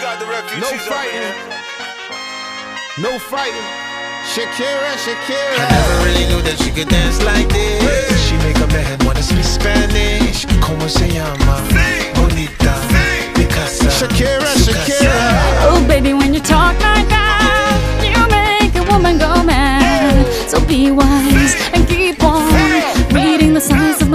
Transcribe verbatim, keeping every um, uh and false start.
out the refugees. No fighting. No fighting. Shakira, Shakira. I never really knew that she could dance like this. She make a man wanna speak Spanish. Como se llama?